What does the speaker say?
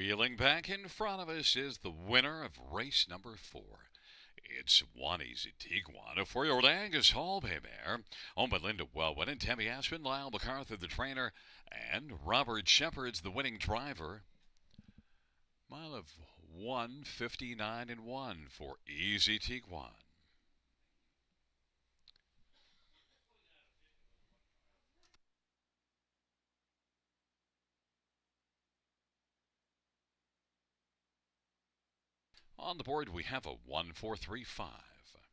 Wheeling back in front of us is the winner of race number 4. It's One Easy Tiguan, a 4-year-old Angus Hall bay mare, owned by Linda Wellwood and Tammy Aspen, Lyle MacArthur the trainer, and Robert Shepard's the winning driver. Mile of 1:59 and 1 for Easy Tiguan. On the board we have a 1:435.